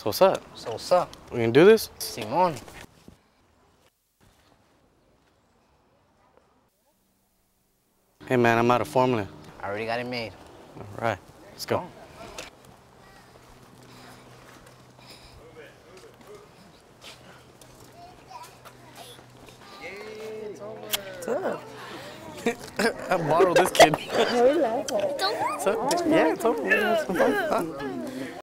So what's up? So what's up? We can do this? Simon. Hey man, I'm out of formula. I already got it made. All right, let's go. What's up? I borrowed this kid. Relax. Yeah, it's over.